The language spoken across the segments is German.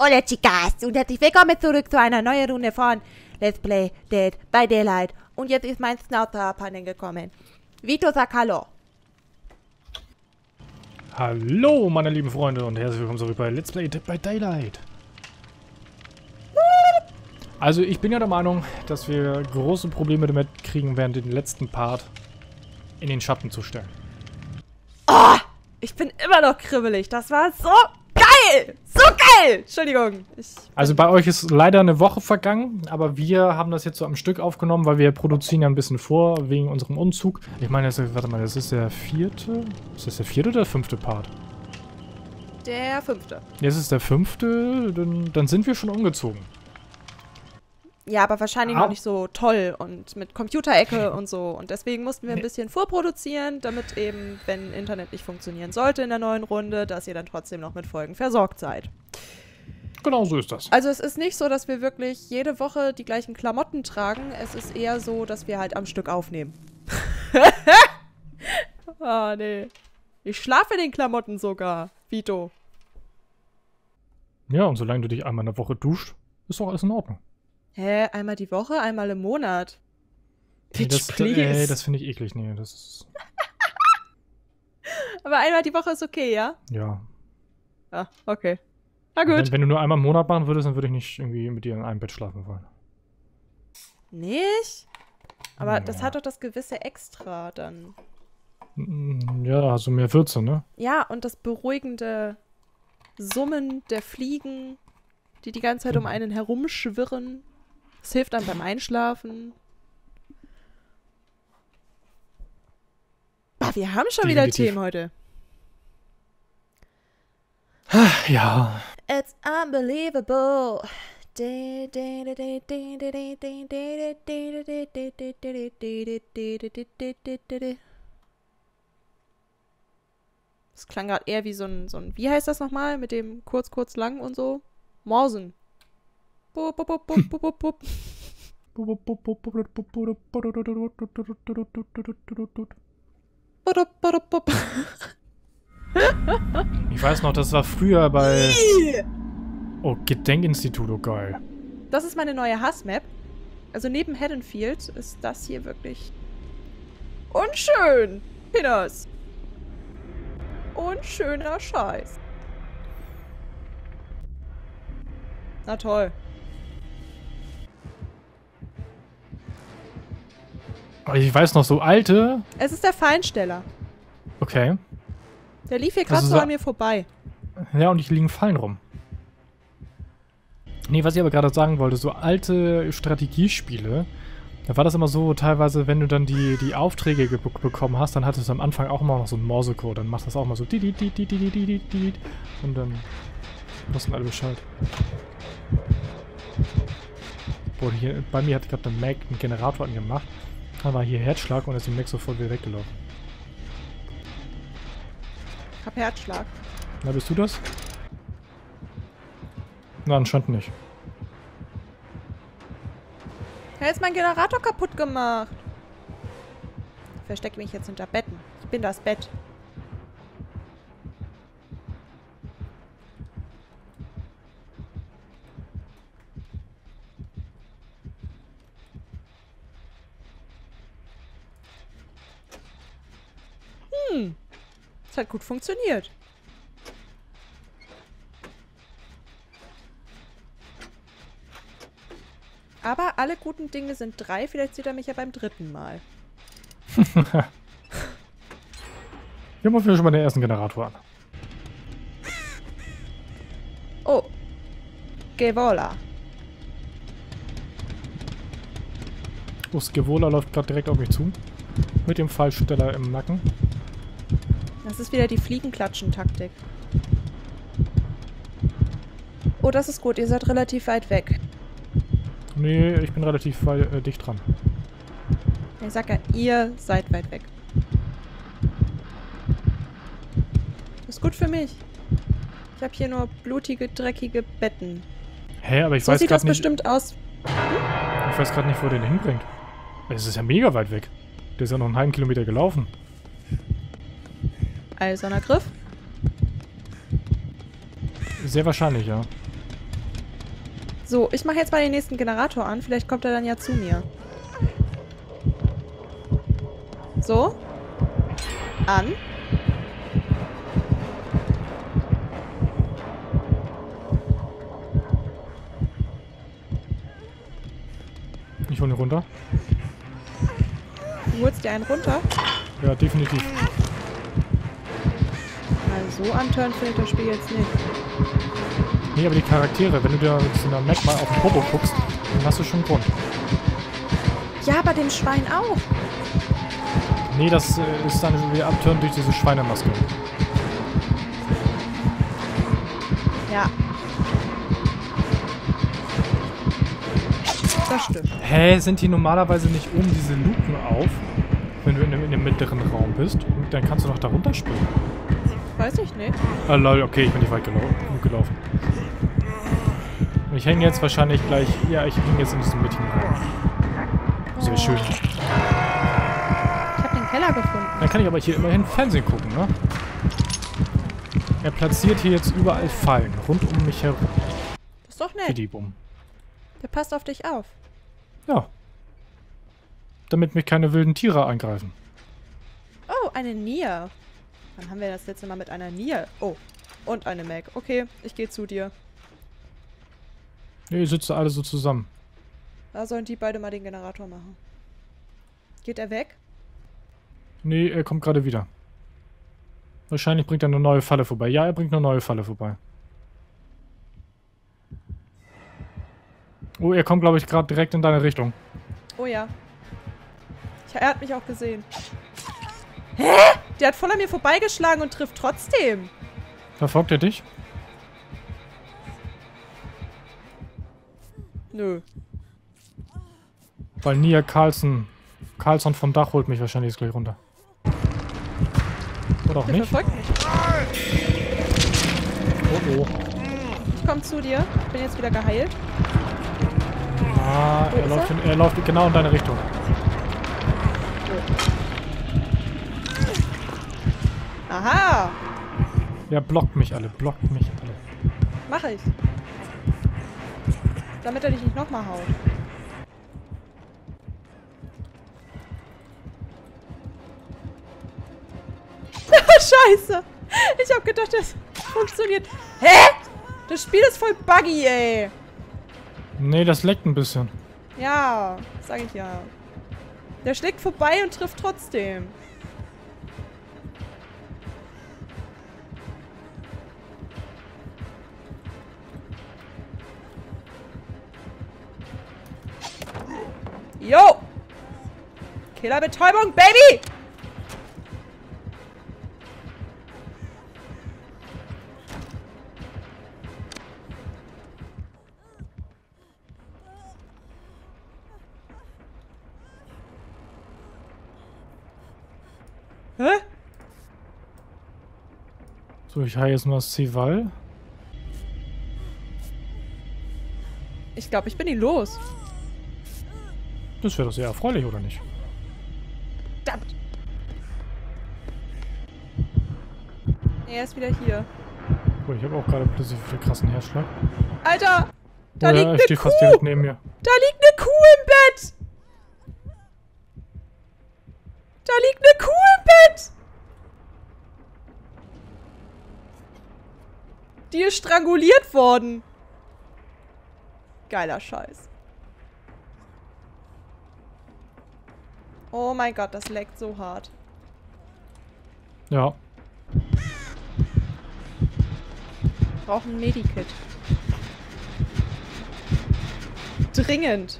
Hola Chicas und herzlich willkommen zurück zu einer neuen Runde von Let's Play Dead by Daylight. Und jetzt ist mein Schnauzer-Panel gekommen. Vito, sag Hallo. Hallo meine lieben Freunde und herzlich willkommen zurück bei Let's Play Dead by Daylight. Also ich bin ja der Meinung, dass wir große Probleme damit kriegen werden, den letzten Part in den Schatten zu stellen. Oh, ich bin immer noch kribbelig. Das war so geil! So geil! Entschuldigung. Also bei euch ist leider eine Woche vergangen, aber wir haben das jetzt so am Stück aufgenommen, weil wir produzieren ja ein bisschen vor, wegen unserem Umzug. Ich meine, warte mal, das ist der vierte? Ist das der vierte oder der fünfte Part? Der fünfte. Jetzt ist der fünfte, dann sind wir schon umgezogen. Ja, aber wahrscheinlich noch nicht so toll und mit Computerecke und so. Und deswegen mussten wir ein bisschen vorproduzieren, damit eben, wenn Internet nicht funktionieren sollte in der neuen Runde, dass ihr dann trotzdem noch mit Folgen versorgt seid. Genau so ist das. Also es ist nicht so, dass wir wirklich jede Woche die gleichen Klamotten tragen. Es ist eher so, dass wir halt am Stück aufnehmen. Oh, nee. Ich schlafe in den Klamotten sogar, Vito. Ja, und solange du dich einmal in der Woche duscht, ist doch alles in Ordnung. Hä? Einmal die Woche? Einmal im Monat? Bitch, Please. Das finde ich eklig. Nee, das ist... Aber einmal die Woche ist okay, ja? Ja. Ah, okay. Na gut. Wenn du nur einmal im Monat machen würdest, dann würde ich nicht irgendwie mit dir in einem Bett schlafen wollen. Nicht? Aber Ja. das hat doch das gewisse Extra dann. Ja, also mehr Würze, ne? Ja, und das beruhigende Summen der Fliegen, die ganze Zeit um einen herumschwirren. Das hilft einem beim Einschlafen. Boah, wir haben schon wieder Definitiv. Themen heute. Ja. It's unbelievable. Das klang gerade eher wie so ein, wie heißt das nochmal? Mit dem kurz, lang und so? Morsen. Bup, bup, bup, bup, bup, bup. Bup, bup, bup. Ich weiß noch, das war früher bei... Oh, Gedenkinstitut, oh geil. Das ist meine neue Hassmap. Also neben Haddonfield ist das hier wirklich unschön. Pinners. Unschöner Scheiß. Na toll. Aber ich weiß noch, so alte... Es ist der Feinsteller. Okay. Der lief hier gerade Also so so- an mir vorbei. Ja, und hier liegen Fallen rum. Nee, was ich aber gerade sagen wollte, so alte Strategiespiele, da war das immer so, teilweise, wenn du dann die Aufträge bekommen hast, dann hattest du am Anfang auch immer noch so einen Morsecode, dann macht das auch mal so und dann wussten alle Bescheid. Boah, hier, bei mir hat gerade der Mac einen Generator angemacht, dann war hier Herzschlag und ist die Mac sofort wieder weggelaufen. Hab Herzschlag. Na, bist du das? Na, anscheinend nicht. Er hat jetzt meinen Generator kaputt gemacht. Ich verstecke mich jetzt hinter Betten. Ich bin das Bett. Das hat gut funktioniert. Aber alle guten Dinge sind 3. Vielleicht sieht er mich ja beim 3. Mal. Wir haben auf jeden Fall schon mal den ersten Generator an. Oh. Gevola. Oh, Skevola läuft gerade direkt auf mich zu. Mit dem Fallschützer im Nacken. Das ist wieder die Fliegenklatschen-Taktik. Oh, das ist gut. Ihr seid relativ weit weg. Nee, ich bin relativ dicht dran. Ich sag ja, ihr seid weit weg. Das ist gut für mich. Ich habe hier nur blutige, dreckige Betten. Hä, aber ich So weiß sieht das gerade nicht... bestimmt aus. Ich weiß gerade nicht, wo der den hinbringt. Es ist ja mega weit weg. Der ist ja noch einen halben Kilometer gelaufen. Eiserner Griff. Sehr wahrscheinlich, ja. So, ich mache jetzt mal den nächsten Generator an. Vielleicht kommt er dann ja zu mir. So. An. Ich hole ihn runter. Du holst dir einen runter? Ja, definitiv. Also so anturnen finde ich das Spiel jetzt nicht. Nee, aber die Charaktere, wenn du dir mit so einer Map mal auf den Popo guckst, dann hast du schon einen Grund. Ja, aber dem Schwein auch. Nee, das ist dann wieder abturnen durch diese Schweinemaske. Ja. Das stimmt. Hä, sind die normalerweise nicht oben diese Luken auf, wenn du in dem mittleren Raum bist? Und dann kannst du doch da runterspringen. Weiß ich nicht. Ah, lol, okay, ich bin nicht weit genug gelaufen. Ich hänge jetzt wahrscheinlich gleich... Ja, ich hänge jetzt in diesem mittigen Raum. Sehr schön. Ich habe den Keller gefunden. Dann kann ich aber hier immerhin Fernsehen gucken, ne? Er platziert hier jetzt überall Fallen, rund um mich herum. Das ist doch nett. Fidibum. Der passt auf dich auf. Ja. Damit mich keine wilden Tiere angreifen. Oh, eine Nier. Wann haben wir das letzte Mal mit einer Nier? Oh, und eine Mac. Okay, ich gehe zu dir. Nee, ihr sitzt alle so zusammen. Da sollen die beide mal den Generator machen. Geht er weg? Nee, er kommt gerade wieder. Wahrscheinlich bringt er eine neue Falle vorbei. Ja, er bringt eine neue Falle vorbei. Oh, er kommt, glaube ich, gerade direkt in deine Richtung. Oh ja. Er hat mich auch gesehen. Hä? Der hat voll an mir vorbeigeschlagen und trifft trotzdem. Verfolgt er dich? Nö. Weil Nia Carlson vom Dach holt mich wahrscheinlich jetzt gleich runter. Oder auch Der nicht? verfolgt mich. Oh oh. Ich komme zu dir. Ich bin jetzt wieder geheilt. Ah, er läuft genau in deine Richtung. Aha! Ja, blockt mich alle. Mach ich. Damit er dich nicht nochmal haut. Scheiße! Ich hab gedacht, das funktioniert. Hä? Das Spiel ist voll buggy, ey. Nee, das leckt ein bisschen. Ja, sag ich ja. Der schlägt vorbei und trifft trotzdem. Jo! Killerbetäubung, Baby! Hä? So, ich heile jetzt mal das Cival. Ich glaube, ich bin ihn los. Das wäre doch sehr erfreulich, oder nicht? Verdammt! Er ist wieder hier. Oh, ich habe auch gerade plötzlich einen krassen Herzschlag. Alter! Da Oh ja, liegt eine ich stehe Kuh! fast direkt neben mir. Da liegt eine Kuh im Bett! Da liegt eine Kuh im Bett! Die ist stranguliert worden. Geiler Scheiß. Oh mein Gott, das leckt so hart. Ja. Ich brauche ein Medikit. Dringend.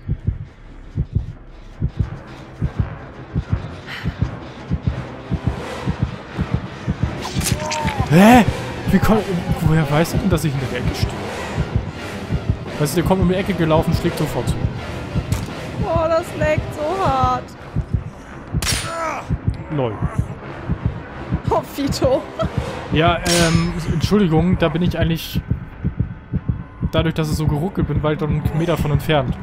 Hä? Woher weißt du denn, dass ich in der Ecke stehe? Weißt du, der kommt um die Ecke gelaufen, schlägt sofort zu. Oh, das leckt so hart. Lol. Oh, Fito. Ja, Entschuldigung, da bin ich eigentlich... Dadurch, dass es so geruckelt bin, weit einen Meter von entfernt.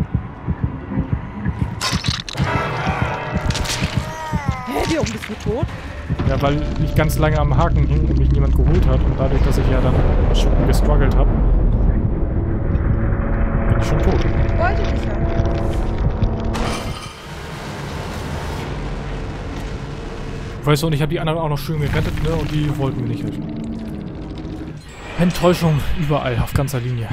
Hä, wie oben bist du tot? Ja, weil ich ganz lange am Haken hing und mich niemand geholt hat. Und dadurch, dass ich ja dann gestruggelt habe, eigentlich schon tot. Wollte ich ja. Weißt du, und ich habe die anderen auch noch schön gerettet, ne? Und die wollten mir nicht helfen. Enttäuschung überall, auf ganzer Linie.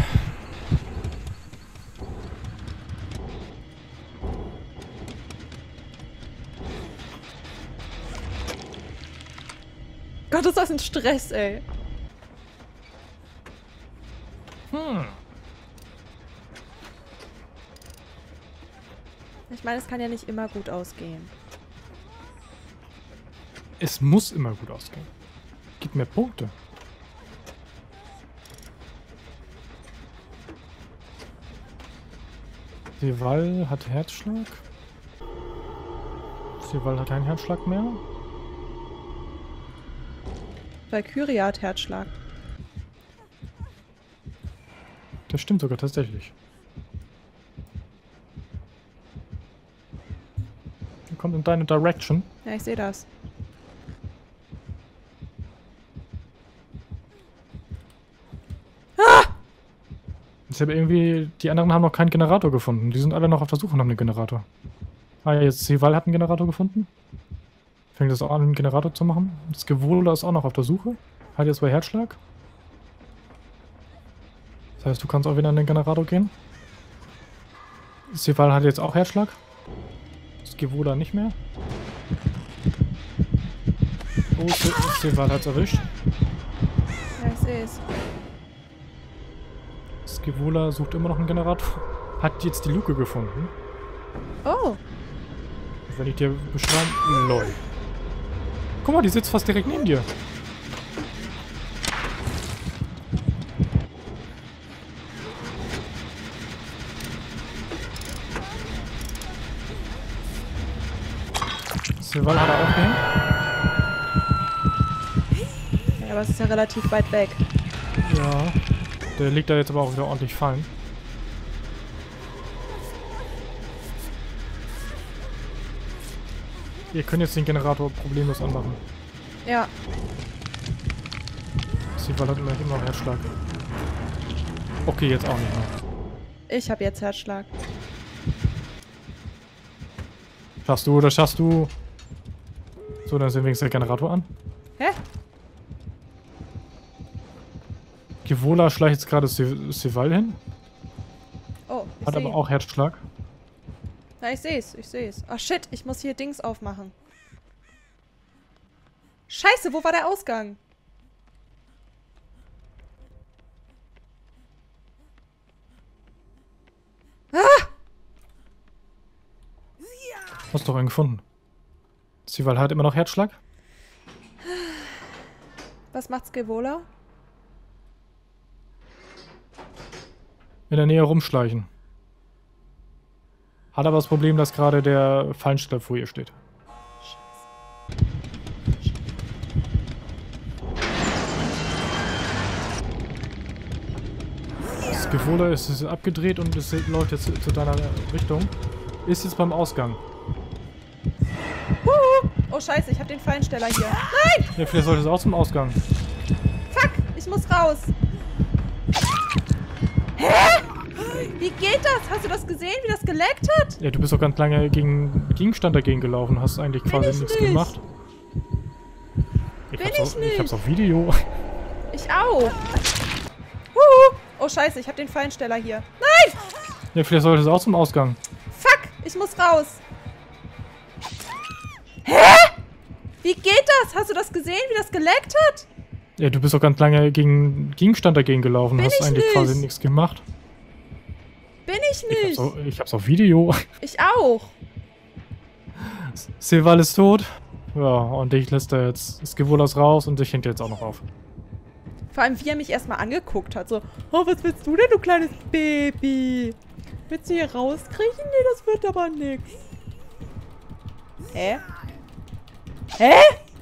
Gott, ist das ein Stress, ey. Ich meine, es kann ja nicht immer gut ausgehen. Es muss immer gut ausgehen. Gib mir Punkte. Seval hat Herzschlag. Seval hat keinen Herzschlag mehr. Valkyria hat Herzschlag. Das stimmt sogar tatsächlich. Er kommt in deine Direction. Ja, ich sehe das. Ich habe irgendwie, die anderen haben noch keinen Generator gefunden. Die sind alle noch auf der Suche nach einem Generator. Ah ja, jetzt Seval hat einen Generator gefunden. Fängt das auch an, einen Generator zu machen. Das Gewohler ist auch noch auf der Suche. Hat jetzt bei Herzschlag. Das heißt, du kannst auch wieder an den Generator gehen. Seval hat jetzt auch Herzschlag. Das Gewohler nicht mehr. Oh, Seval hat's erwischt. Ja, ich sehe es. Skevola sucht immer noch einen Generator. Hat jetzt die Luke gefunden. Oh. Wenn ich dir beschreibe... Lol. Guck mal, die sitzt fast direkt neben dir. Seval hat er aufgehängt. Ja, aber es ist ja relativ weit weg. Ja. Der liegt da jetzt aber auch wieder ordentlich fallen. Ihr könnt jetzt den Generator problemlos anmachen. Ja. Seval hat immerhin immer noch Herzschlag. Okay, jetzt auch nicht mehr. Ich habe jetzt Herzschlag. Schaffst du oder schaffst du? So, dann ist wenigstens der Generator an. Hä? Gewola schleicht jetzt gerade Seval hin. Oh, ich Hat seh. aber auch Herzschlag. Ja, ich sehe es, ich sehe es. Oh shit, ich muss hier Dings aufmachen. Scheiße, wo war der Ausgang? Ah! Hast doch einen gefunden. Seval hat immer noch Herzschlag. Was macht Skevola? In der Nähe rumschleichen. Hat aber das Problem, dass gerade der Fallensteller vor ihr steht. Skevola ist abgedreht und es läuft jetzt zu deiner Richtung. Ist jetzt beim Ausgang. Oh scheiße, ich habe den Fallensteller hier. Nein! Ja, vielleicht sollte es auch zum Ausgang. Fuck, ich muss raus. Hä? Wie geht das? Hast du das gesehen, wie das geleckt hat? Ja, du bist doch ganz lange gegen Gegenstand dagegen gelaufen. Hast eigentlich quasi nichts gemacht. Ich hab's auf Video. Ich auch. Oh scheiße, ich habe den Fallensteller hier. Nein! Ja, vielleicht sollte es auch zum Ausgang. Fuck, ich muss raus. Hä? Wie geht das? Hast du das gesehen, wie das geleckt hat? Ja, du bist doch ganz lange gegen Gegenstand dagegen gelaufen. Bin Hast ich eigentlich nicht. quasi nichts gemacht. Bin ich nicht. Ich hab's auf Video. Ich auch. Seval ist tot. Ja, und dich lässt er jetzt Skevolas raus und dich hängt jetzt auch noch auf. Vor allem, wie er mich erstmal angeguckt hat. So, oh, was willst du denn, du kleines Baby? Willst du hier rauskriechen? Nee, das wird aber nix. Hä? Hä?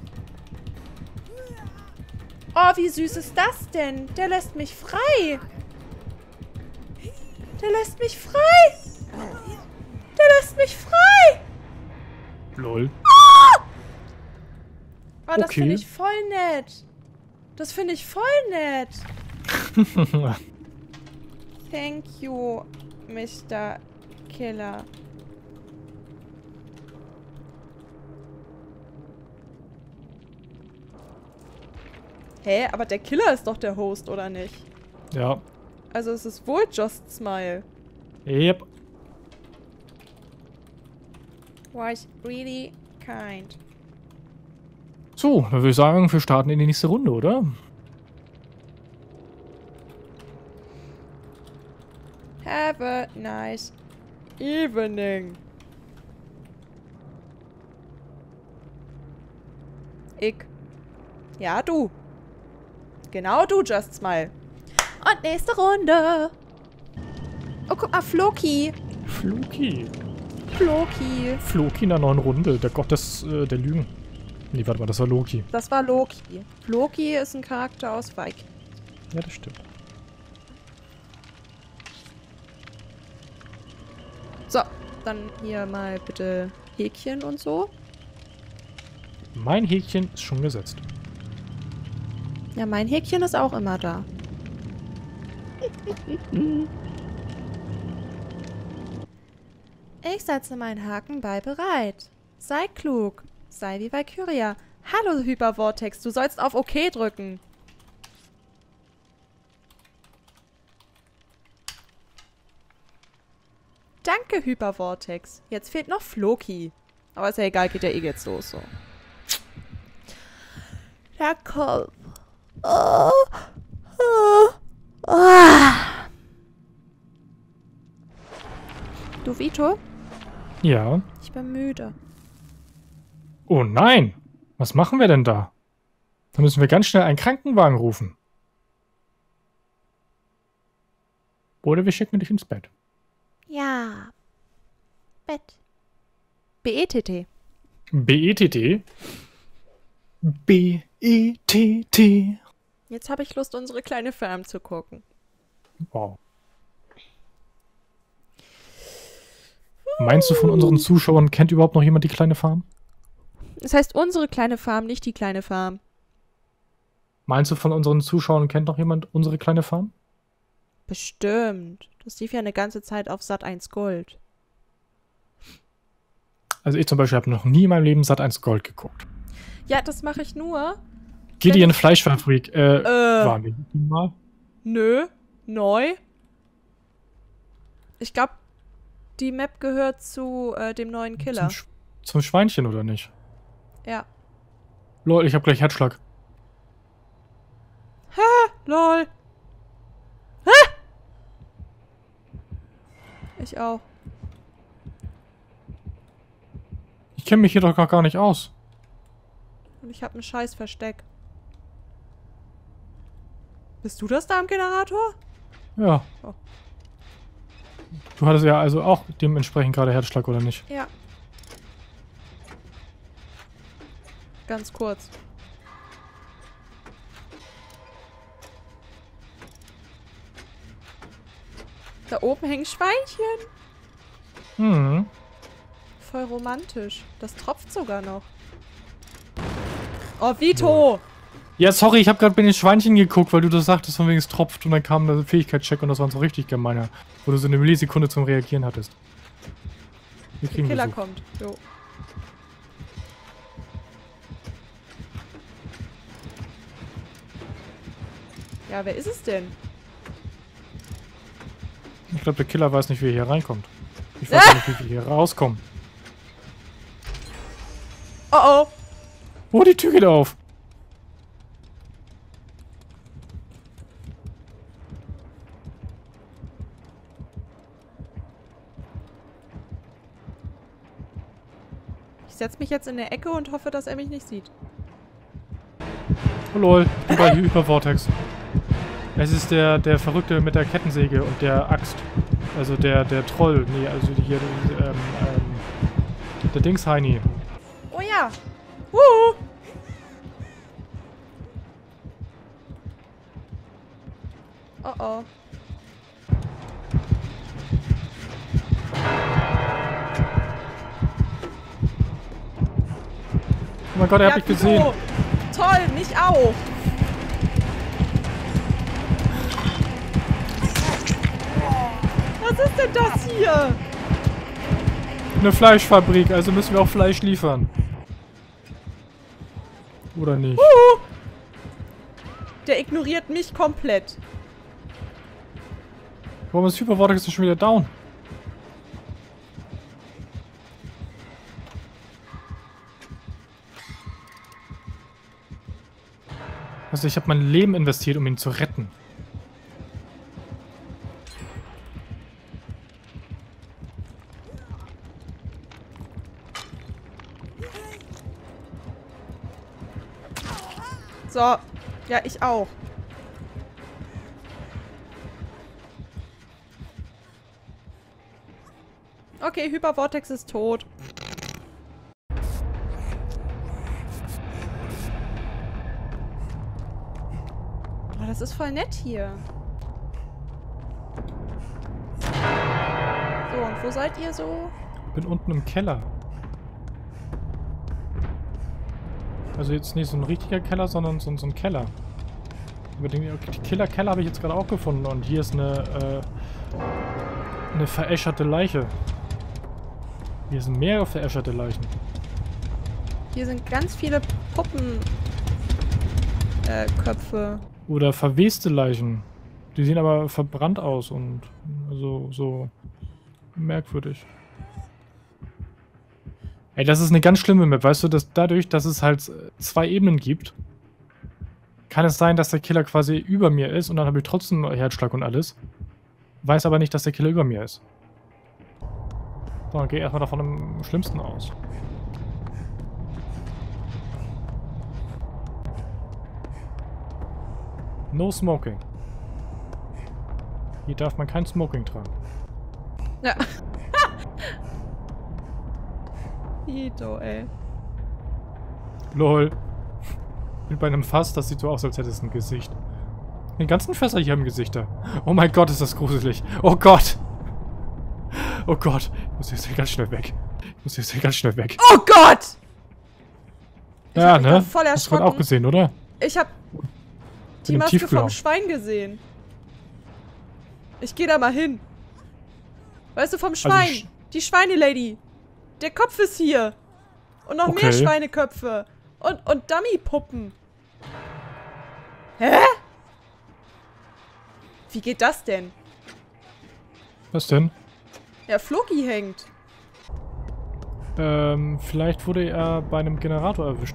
Oh, wie süß ist das denn? Der lässt mich frei. Der lässt mich frei. Der lässt mich frei. Lol. Oh, das Okay. finde ich voll nett. Das finde ich voll nett. Thank you. Mr. Killer. Hä, aber der Killer ist doch der Host, oder nicht? Ja. Also es ist wohl Just Smile. Yep. Was really kind. So, dann würde ich sagen, wir starten in die nächste Runde, oder? Have a nice evening. Ich. Ja, du. Genau du, Just Smile. Und nächste Runde. Oh, guck mal, Floki. Floki. Floki. Floki in der neuen Runde. Der Gott der Lügen. Nee, warte mal, das war Loki. Das war Loki. Floki ist ein Charakter aus Vikings. Ja, das stimmt. So, dann hier mal bitte Häkchen und so. Mein Häkchen ist schon gesetzt. Ja, mein Häkchen ist auch immer da. Ich setze meinen Haken bei bereit. Sei klug. Sei wie Valkyria. Hallo, Hypervortex. Du sollst auf OK drücken. Danke, Hypervortex. Jetzt fehlt noch Floki. Aber ist ja egal, geht ja eh jetzt los, so. Der Kopf. Oh. Oh. Oh. Du, Vito? Ja. Ich bin müde. Oh nein! Was machen wir denn da? Da müssen wir ganz schnell einen Krankenwagen rufen. Oder wir schicken dich ins Bett. Ja. Bett. B-E-T-T. B-E-T-T? B-E-T-T. Jetzt habe ich Lust, unsere kleine Farm zu gucken. Wow. Meinst du, von unseren Zuschauern kennt überhaupt noch jemand die kleine Farm? Das heißt unsere kleine Farm, nicht die kleine Farm. Meinst du, von unseren Zuschauern kennt noch jemand unsere kleine Farm? Bestimmt. Das lief ja eine ganze Zeit auf Sat.1 Gold. Also ich zum Beispiel habe noch nie in meinem Leben Sat.1 Gold geguckt. Ja, das mache ich nur. Gideon Fleischfabrik, waren wir mal? Nö. Neu. Ich glaube, die Map gehört zu dem neuen Killer. Zum Schweinchen, oder nicht? Ja. Lol, ich habe gleich Herzschlag. Hä? Lol. Hä? Ich auch. Ich kenne mich hier doch gar nicht aus. Und ich habe ein scheiß Versteck. Bist du das da am Generator? Ja. Oh. Du hattest ja also auch dementsprechend gerade Herzschlag, oder nicht? Ja. Ganz kurz. Da oben hängen Schweinchen. Mhm. Voll romantisch. Das tropft sogar noch. Oh, Vito! Ja, sorry, ich habe gerade bei den Schweinchen geguckt, weil du das sagtest, von wegen es tropft und dann kam der Fähigkeitscheck und das war so richtig gemeiner. Wo du so eine Millisekunde zum Reagieren hattest. Wir Der kriegen Killer Besuch. kommt. Jo. Ja, wer ist es denn? Ich glaube, der Killer weiß nicht, wie er hier reinkommt. Ich weiß auch nicht, wie wir hier rauskommen. Oh oh! Oh, die Tür geht auf. Ich setze mich jetzt in der Ecke und hoffe, dass er mich nicht sieht. Oh lol, ich bin bei Hypervortex. Es ist der Verrückte mit der Kettensäge und der Axt. Also der Troll. Nee, also hier, der Dingsheini. Oh ja! Oh oh. Oh mein Gott, er hat mich gesehen. Vito. Toll, mich auch. Was ist ist denn das hier? Eine Fleischfabrik, also müssen wir auch Fleisch liefern. Oder nicht? Der ignoriert mich komplett. Warum ist Hypervortex schon wieder down? Also ich habe mein Leben investiert, um ihn zu retten. So. Ja, ich auch. Okay, Hypervortex ist tot. Oh, das ist voll nett hier. So, und wo seid ihr so? Ich bin unten im Keller. Also jetzt nicht so ein richtiger Keller, sondern so ein Keller. Aber die Keller habe ich jetzt gerade auch gefunden. Und hier ist eine veräscherte Leiche. Hier sind mehrere veräscherte Leichen. Hier sind ganz viele Köpfe. Oder verweste Leichen. Die sehen aber verbrannt aus und so merkwürdig. Ey, das ist eine ganz schlimme Map, weißt du, dass dadurch, dass es halt 2 Ebenen gibt, kann es sein, dass der Killer quasi über mir ist und dann habe ich trotzdem Herzschlag und alles. Weiß aber nicht, dass der Killer über mir ist. So, dann geh erstmal davon am schlimmsten aus. No smoking. Hier darf man kein Smoking tragen. Ja. Hito, ey. LOL. Ich bin bei einem Fass, das sieht so aus, als hätte es ein Gesicht. Die ganzen Fässer hier haben Gesichter. Oh mein Gott, ist das gruselig. Oh Gott. Oh Gott. Ich muss jetzt hier ganz schnell weg. Oh Gott! Ja, ne? Voll Hast du gerade auch gesehen, oder? Ich hab die Maske vom Schwein gesehen. Ich geh da mal hin. Weißt du, vom Schwein. Also die Schweinelady. Der Kopf ist hier. Und noch mehr Schweineköpfe. Und Dummy-Puppen. Hä? Wie geht das denn? Was denn? Ja, Floki hängt. Vielleicht wurde er bei einem Generator erwischt.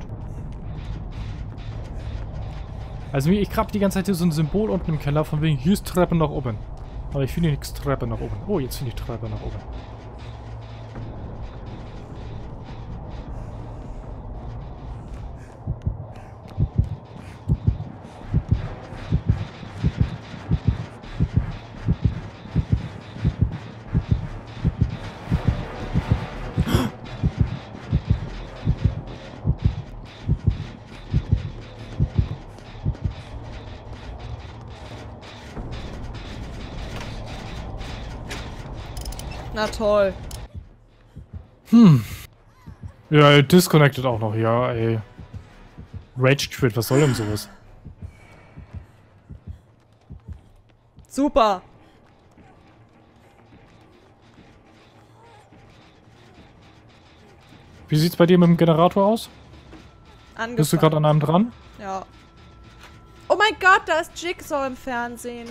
Also ich grab die ganze Zeit hier so ein Symbol unten im Keller, von wegen, hier ist Treppe nach oben. Aber ich finde nichts Treppe nach oben. Oh, jetzt finde ich Treppe nach oben. Na toll. Ja, disconnected auch noch, ja, ey. Rage Quit, was soll denn sowas? Super. Wie sieht's bei dir mit dem Generator aus? Angefangen. Bist du gerade an einem dran? Ja. Oh mein Gott, da ist Jigsaw im Fernsehen.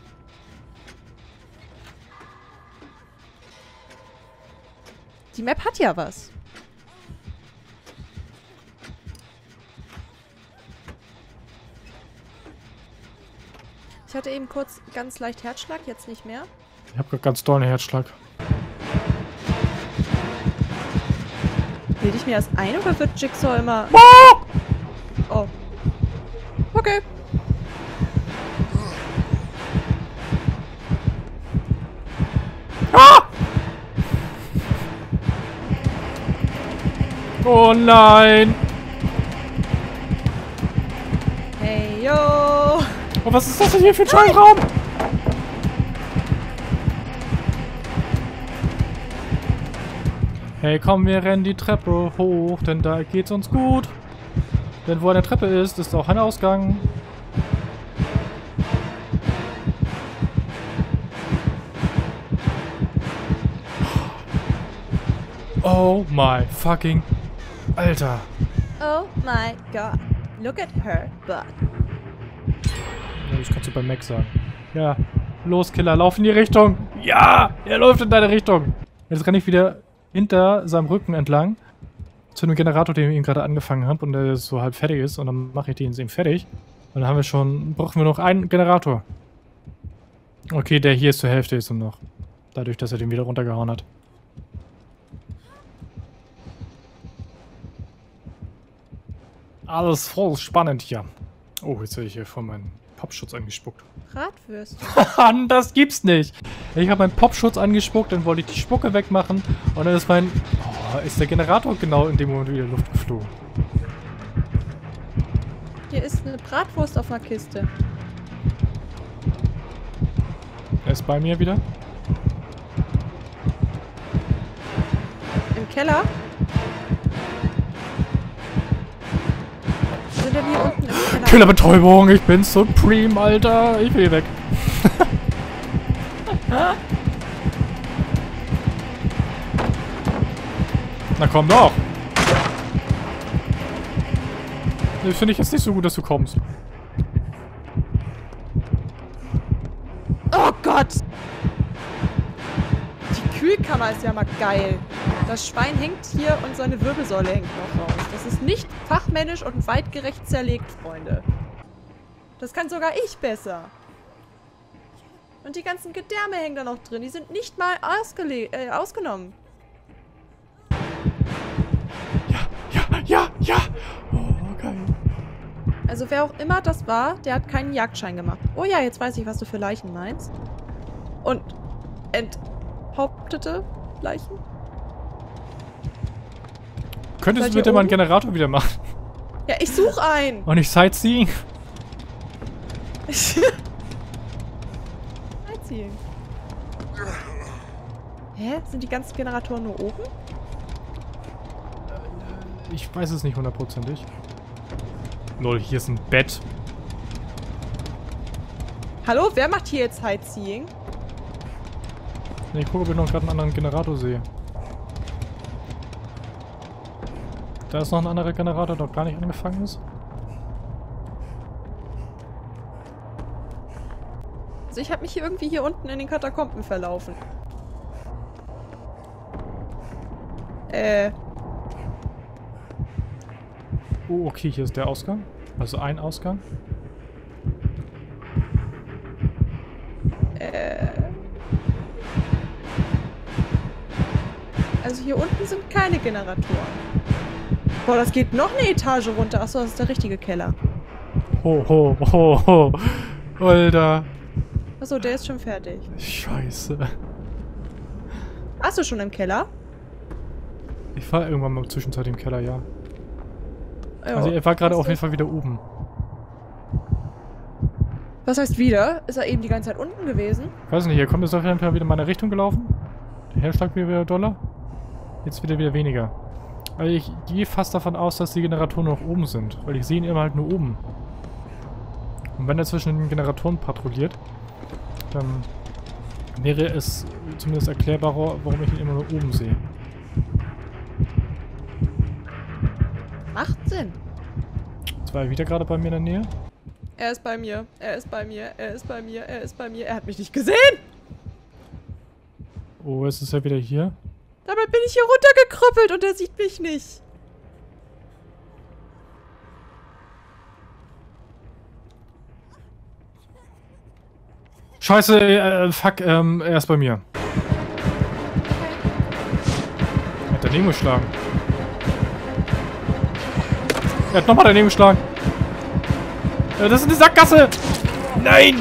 Die Map hat ja was. Ich hatte eben kurz ganz leicht Herzschlag, jetzt nicht mehr. Ich habe gerade ganz doll einen Herzschlag. Bilde ich mir das ein oder wird Jigsaw immer... Oh. Okay. Oh nein! Hey, yo! Oh, was ist das denn hier für ein Scheißraum? Hey, komm, wir rennen die Treppe hoch, denn da geht's uns gut. Denn wo eine Treppe ist, ist auch ein Ausgang. Oh my fucking... Alter. Oh my god. Look at her butt. Ja, das kannst du beim Mac sagen. Ja. Los, Killer, lauf in die Richtung. Ja, er läuft in deine Richtung. Jetzt renne ich wieder hinter seinem Rücken entlang zu dem Generator, den ich eben gerade angefangen habe und der so halb fertig ist. Und dann mache ich den eben fertig. Und dann haben wir schon, brauchen wir noch einen Generator. Okay, der hier ist zur Hälfte jetzt noch. Dadurch, dass er den wieder runtergehauen hat. Alles voll spannend hier. Oh, jetzt werde ich hier von meinem Popschutz angespuckt. Bratwürste. Das gibt's nicht. Ich habe meinen Popschutz angespuckt, dann wollte ich die Spucke wegmachen und dann ist mein... Oh, ist der Generator genau in dem Moment wieder in die Luft geflogen. Hier ist eine Bratwurst auf einer Kiste. Er ist bei mir wieder. Im Keller? Sind denn hier unten im Keller? Killerbetäubung, ich bin Supreme, Alter. Ich will hier weg. Na komm doch. Nee, finde ich jetzt nicht so gut, dass du kommst. Oh Gott! Die Kühlkammer ist ja mal geil. Das Schwein hängt hier und seine Wirbelsäule hängt noch raus. Das ist nicht fachmännisch und weitgerecht zerlegt, Freunde. Das kann sogar ich besser. Und die ganzen Gedärme hängen da noch drin. Die sind nicht mal ausgenommen. Ja. Oh, geil. Also wer auch immer das war, der hat keinen Jagdschein gemacht. Oh ja, jetzt weiß ich, was du für Leichen meinst. Und enthauptete Leichen? Könntest du bitte mal einen Generator wieder machen? Ja, ich suche einen. Und nicht Sightseeing? Sightseeing. Hä? Sind die ganzen Generatoren nur oben? Ich weiß es nicht hundertprozentig. Lol, hier ist ein Bett. Hallo? Wer macht hier jetzt Sightseeing? Ich gucke, ob ich noch gerade einen anderen Generator sehe. Da ist noch ein anderer Generator, der noch gar nicht angefangen ist. Also ich habe mich hier irgendwie hier unten in den Katakomben verlaufen. Oh, okay, hier ist der Ausgang. Also ein Ausgang. Also hier unten sind keine Generatoren. Boah, das geht noch eine Etage runter. Achso, das ist der richtige Keller. Ho. Alter. Achso, der ist schon fertig. Scheiße. Warst du schon im Keller? Ich war irgendwann mal zwischenzeitlich im Keller, ja. Jo. Also er war gerade auf jeden Fall wieder oben. Was heißt wieder? Ist er eben die ganze Zeit unten gewesen? Weiß nicht, er kommt jetzt auf jeden Fall wieder in meine Richtung gelaufen. Der Herzschlag wieder doller. Jetzt wieder weniger. Also ich gehe fast davon aus, dass die Generatoren noch oben sind. Weil ich sehe ihn immer halt nur oben. Und wenn er zwischen den Generatoren patrouilliert, dann wäre es zumindest erklärbarer, warum ich ihn immer nur oben sehe. Macht Sinn. Jetzt war er wieder gerade bei mir in der Nähe. Er ist bei mir. Er ist bei mir. Er ist bei mir. Er ist bei mir. Er hat mich nicht gesehen. Oh, jetzt ist er wieder hier. Dabei bin ich hier runtergekrüppelt und er sieht mich nicht. Scheiße, fuck, er ist bei mir. Er hat daneben geschlagen. Er hat nochmal daneben geschlagen. Das ist eine Sackgasse! Nein!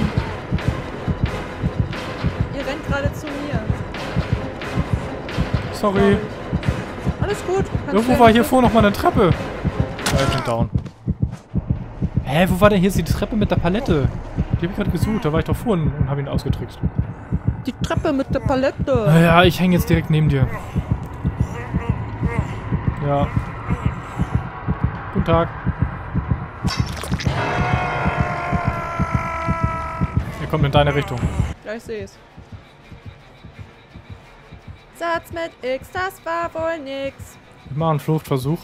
Ihr rennt gerade zu mir. Sorry. Alles gut. Irgendwo war hier vorne noch mal eine Treppe. Ja, ich bin down. Hä, wo war denn hier die Treppe mit der Palette? Die hab ich gerade gesucht. Da war ich doch vorhin und habe ihn ausgetrickst. Die Treppe mit der Palette. Ja, ich hänge jetzt direkt neben dir. Ja. Guten Tag. Er kommt in deine Richtung. Ja, ich sehe es. Einsatz mit X, das war wohl nix. Ich mache einen Fluchtversuch.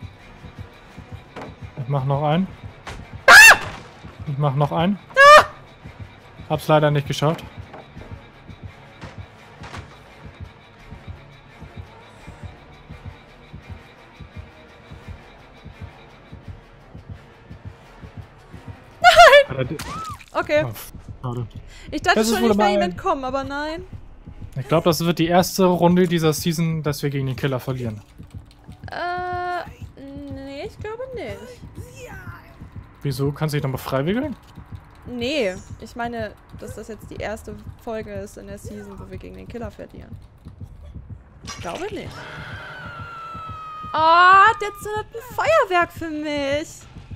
Ich mache noch einen. Ich mache noch einen. Hab's leider nicht geschafft. Nein! Okay. Oh, schade. Ich dachte Das ist schon, ich wohl werde ihm mal- entkommen, aber nein. Ich glaube, das wird die erste Runde dieser Season, dass wir gegen den Killer verlieren. Nee, ich glaube nicht. Wieso? Kannst du dich nochmal freiwilligen? Nee, ich meine, dass das jetzt die erste Folge ist in der Season, wo wir gegen den Killer verlieren. Ich glaube nicht. Oh, der zündet ein Feuerwerk für mich.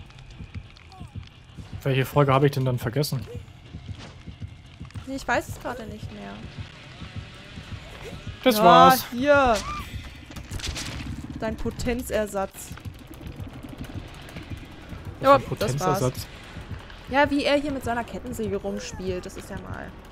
Welche Folge habe ich denn dann vergessen? Nee, ich weiß es gerade nicht mehr. Das Ja, war's. hier. Dein Potenzersatz. Ja, Ein das war's. Potenzersatz. Ja, wie er hier mit seiner Kettensäge rumspielt, das ist ja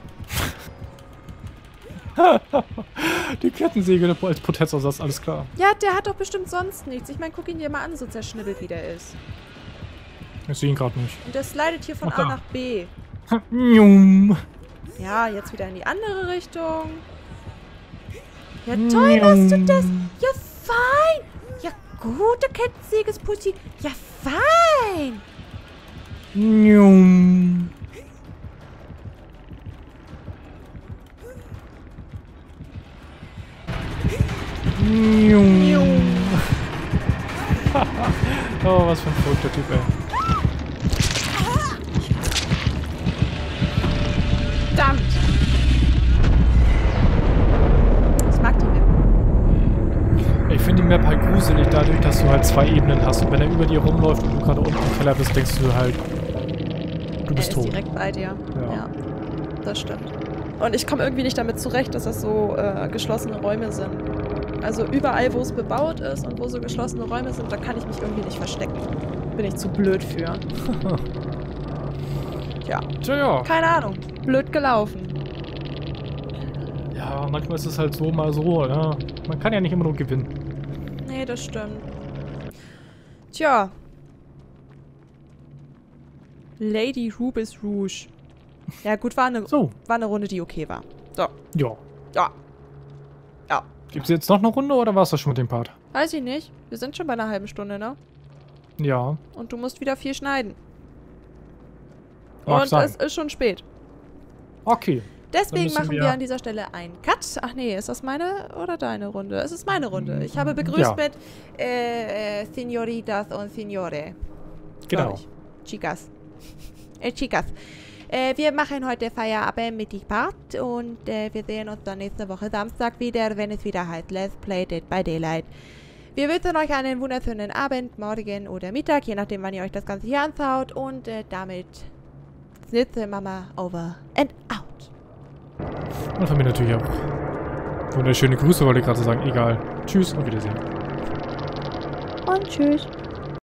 mal. Die Kettensäge als Potenzersatz, alles klar. Ja, der hat doch bestimmt sonst nichts. Ich meine, guck ihn dir mal an, so zerschnibbelt wie der ist. Ich sehe ihn gerade nicht. Und der slidet hier von Ach, A da. nach B. Njum. Ja, jetzt wieder in die andere Richtung. Ja, toll machst du das. Ja, fein. Ja, gute Kettensägespussy. Ja, fein. Njum. Njum. Oh, was für ein verrückter Typ, ey. Verdammt. Ich mag die Map. Ich finde die Map halt gruselig dadurch, dass du halt zwei Ebenen hast. Und wenn er über dir rumläuft und du gerade unten im Keller bist, denkst du halt, du Er bist ist tot. direkt bei dir. Ja. Ja, das stimmt. Und ich komme irgendwie nicht damit zurecht, dass das so geschlossene Räume sind. Also überall, wo es bebaut ist und wo so geschlossene Räume sind, da kann ich mich irgendwie nicht verstecken. Bin ich zu blöd für. Tja, Tja, ja. keine Ahnung. Blöd gelaufen. Ja, manchmal ist es halt so, mal so, ne? Man kann ja nicht immer nur gewinnen. Nee, das stimmt. Tja. Lady Rubis Rouge. Ja gut, war eine Runde, die okay war. So. Ja. Ja. Ja. Gibt's jetzt noch eine Runde oder war's das schon mit dem Part? Weiß ich nicht. Wir sind schon bei einer halben Stunde, ne? Ja. Und du musst wieder viel schneiden. Mag Und sein. es ist schon spät. Okay. Deswegen müssen machen wir- wir an dieser Stelle einen Cut. Ach nee, ist das meine oder deine Runde? Es ist meine Runde. Ich habe begrüßt Ja. mit Señoritas und Signore. Genau. Glaub ich. Chicas. Chicas. Wir machen heute Feierabend mit dem Part und wir sehen uns dann nächste Woche Samstag wieder, wenn es wieder heißt Let's Play Dead by Daylight. Wir wünschen euch einen wunderschönen Abend, Morgen oder Mittag, je nachdem, wann ihr euch das Ganze hier anschaut. Und damit sitze Mama over and out. Und von mir natürlich auch. Wunderschöne Grüße wollte ich gerade sagen. Egal. Tschüss und Wiedersehen. Und tschüss.